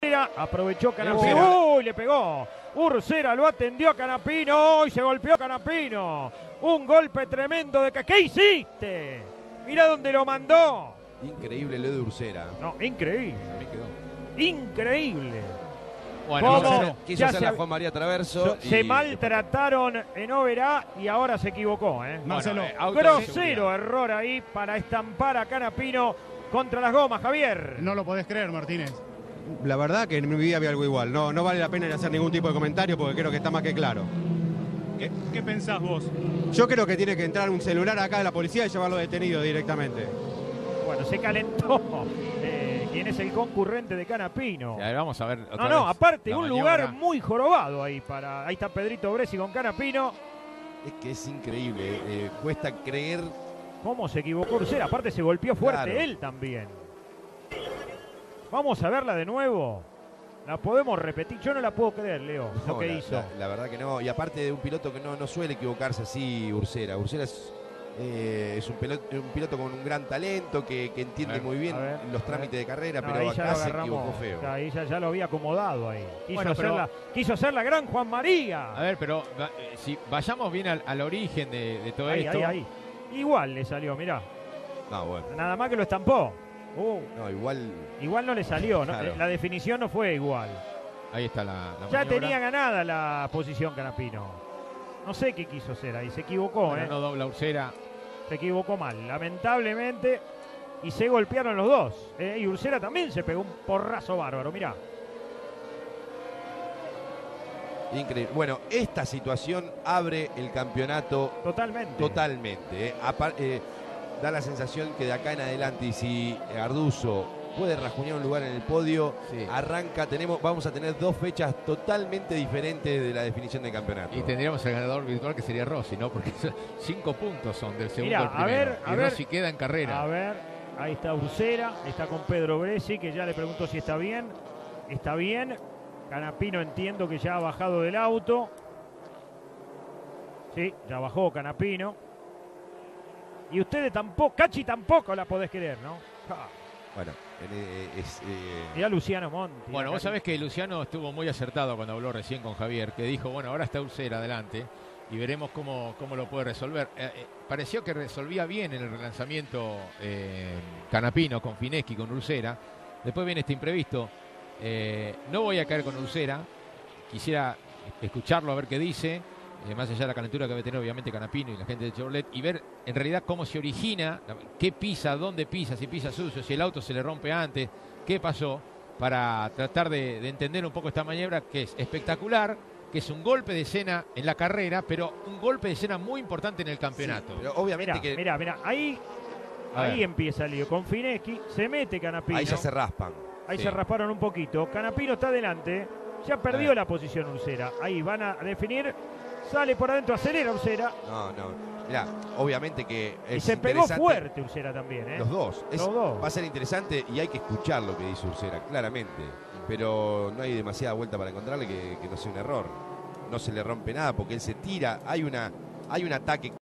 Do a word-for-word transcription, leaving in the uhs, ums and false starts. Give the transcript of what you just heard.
Aprovechó Canapino. ¡Uy! Le pegó. Ursera lo atendió a Canapino. Y se golpeó Canapino. Un golpe tremendo de que. ¿Qué hiciste? Mirá dónde lo mandó. Increíble lo de Ursera. No, increíble. Me quedó. Increíble. Bueno, ¿Cómo? quiso hacer la Juan María Traverso. Se y... maltrataron en Oberá y ahora se equivocó. ¿eh? Marcelo. Bueno, eh, grosero error ahí para estampar a Canapino contra las gomas, Javier. No lo podés creer, Martínez. La verdad que en mi vida había algo igual. No, no vale la pena ni hacer ningún tipo de comentario porque creo que está más que claro. ¿Qué, qué pensás vos? Yo creo que tiene que entrar un celular acá de la policía y llevarlo detenido directamente. Bueno, se calentó. Eh, ¿Quién es el concurrente de Canapino? A ver, vamos a ver otra No, no, vez aparte, la un maniobra. lugar muy jorobado ahí para. Ahí está Pedrito Bresi con Canapino. Es que es increíble. Eh, cuesta creer. ¿Cómo se equivocó Ursera? Aparte se golpeó fuerte Claro. él también. Vamos a verla de nuevo. La podemos repetir. Yo no la puedo creer, Leo, lo No, que la, hizo. La, la verdad que no. Y aparte de un piloto que no, no suele equivocarse así, Ursera. Ursera es, eh, es un, piloto, un piloto con un gran talento que, que entiende A ver, muy bien a ver, los a trámites ver. de carrera, No, pero ahí ya acá lo se agarramos. equivocó feo. Ya, ahí ya, ya lo había acomodado ahí. Quiso, Bueno, hacer pero- la, quiso hacer la gran Juan María. A ver, pero va- eh, si vayamos bien al, al origen de, de todo Ahí, esto. ahí, ahí. Igual le salió, mirá. No, bueno. Nada más que lo estampó. Uh, No, igual. igual no le salió. ¿no? Claro. La definición no fue igual. Ahí está la, la Ya maniobra. tenía ganada la posición Canapino. No sé qué quiso hacer ahí. Se equivocó, Bueno, ¿eh? no dobla Ursera. Se equivocó mal, lamentablemente. Y se golpearon los dos. ¿eh? Y Ursera también se pegó un porrazo bárbaro, mirá. Increíble. Bueno, esta situación abre el campeonato Totalmente. totalmente. ¿eh? Apar- eh, da la sensación que de acá en adelante, y si Arduzo puede rajuñar un lugar en el podio, Sí. arranca, tenemos, vamos a tener dos fechas totalmente diferentes de la definición del campeonato. Y tendríamos el ganador virtual que sería Rossi, ¿no? Porque son cinco puntos son del segundo Mirá, al a primero. ver, a y ver. Rossi queda en carrera. A ver, ahí está Ursera, está con Pedro Bresi, que ya le preguntó si está bien. Está bien. Canapino entiendo que ya ha bajado del auto. Sí, ya bajó Canapino. Y ustedes tampoco, Cachi tampoco la podés creer, ¿no? Ja. Bueno, eh, es, eh, Mirá Luciano Monti. Bueno, vos Cari- sabés que Luciano estuvo muy acertado cuando habló recién con Javier, que dijo, bueno, ahora está Ursera adelante y veremos cómo, cómo lo puede resolver. Eh, eh, pareció que resolvía bien en el relanzamiento eh, Canapino con Fineschi, con Ursera. Después viene este imprevisto. Eh, no voy a caer con Ursera. Quisiera escucharlo a ver qué dice. Eh, más allá de la calentura que debe tener obviamente Canapino y la gente de Chevrolet, y ver en realidad cómo se origina, qué pisa, dónde pisa, si pisa sucio, si el auto se le rompe antes, qué pasó, para tratar de, de entender un poco esta maniobra que es espectacular, que es un golpe de escena en la carrera, pero un golpe de escena muy importante en el campeonato. sí, pero obviamente Mirá, que mirá, mirá, ahí, A ahí ver. empieza el lío. Con Fineschi, se mete Canapino. ahí ya se raspan. Ahí Sí. se rasparon un poquito. Canapino está adelante. Ya perdió ver. la posición Ursera. Ahí van a definir. Sale por adentro, acelera Ursera. No, no. Mirá, obviamente que es Y se pegó interesante. fuerte Ursera también, ¿eh? Los dos. Es- Los dos. Va a ser interesante y hay que escuchar lo que dice Ursera, claramente. Pero no hay demasiada vuelta para encontrarle que, que no sea un error. No se le rompe nada porque él se tira. Hay una, hay un ataque